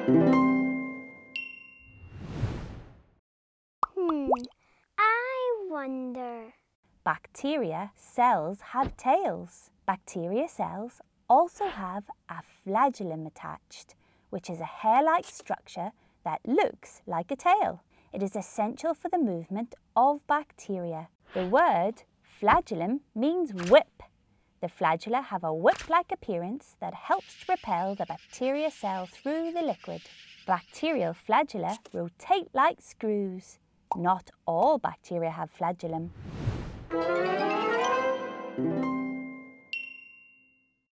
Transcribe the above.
I wonder. Bacteria cells have tails. Bacteria cells also have a flagellum attached, which is a hair-like structure that looks like a tail. It is essential for the movement of bacteria. The word flagellum means whip. The flagella have a whip-like appearance that helps to propel the bacteria cell through the liquid. Bacterial flagella rotate like screws. Not all bacteria have flagellum.